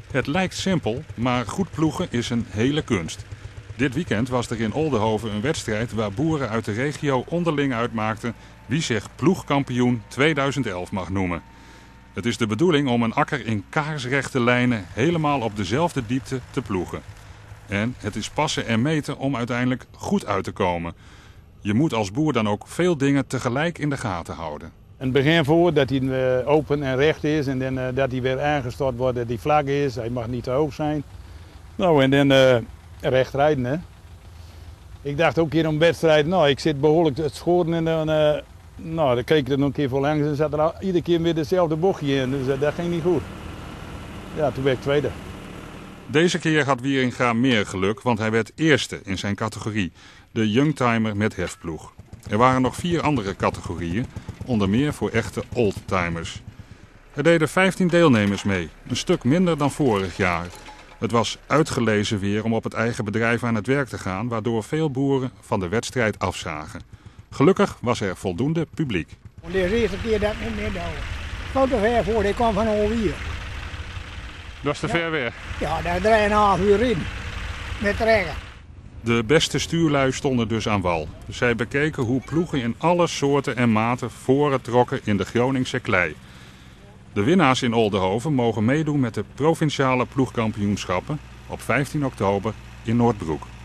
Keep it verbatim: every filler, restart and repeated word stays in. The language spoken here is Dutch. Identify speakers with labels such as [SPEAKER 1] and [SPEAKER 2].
[SPEAKER 1] Het lijkt simpel, maar goed ploegen is een hele kunst. Dit weekend was er in Oldehove een wedstrijd waar boeren uit de regio onderling uitmaakten wie zich ploegkampioen tweeduizend elf mag noemen. Het is de bedoeling om een akker in kaarsrechte lijnen helemaal op dezelfde diepte te ploegen. En het is passen en meten om uiteindelijk goed uit te komen. Je moet als boer dan ook veel dingen tegelijk in de gaten houden.
[SPEAKER 2] In het begin voor dat hij open en recht is en dan uh, dat hij weer aangestort wordt dat hij vlak is. Hij mag niet te hoog zijn. Nou en dan uh, recht rijden hè. Ik dacht ook een keer om wedstrijd, nou ik zit behoorlijk te schoren en dan, uh, nou, dan keek ik er nog een keer voor langs en zat er al, iedere keer weer dezelfde bochtje in. Dus uh, dat ging niet goed. Ja, toen werd ik tweede.
[SPEAKER 1] Deze keer had Wieringa meer geluk, want hij werd eerste in zijn categorie. De youngtimer met hefploeg. Er waren nog vier andere categorieën, onder meer voor echte oldtimers. Er deden vijftien deelnemers mee, een stuk minder dan vorig jaar. Het was uitgelezen weer om op het eigen bedrijf aan het werk te gaan, waardoor veel boeren van de wedstrijd afzagen. Gelukkig was er voldoende publiek.
[SPEAKER 3] De eerste keer dat ik niet meer dood. Ik kwam te ver voor, ik kwam van Alweer.
[SPEAKER 1] Dat is te
[SPEAKER 3] ja.
[SPEAKER 1] ver weg.
[SPEAKER 3] Ja, daar drieënhalf uur in. Met trekken.
[SPEAKER 1] De beste stuurlui stonden dus aan wal. Zij bekeken hoe ploegen in alle soorten en maten voren trokken in de Groningse klei. De winnaars in Oldehove mogen meedoen met de provinciale ploegkampioenschappen op vijftien oktober in Noordbroek.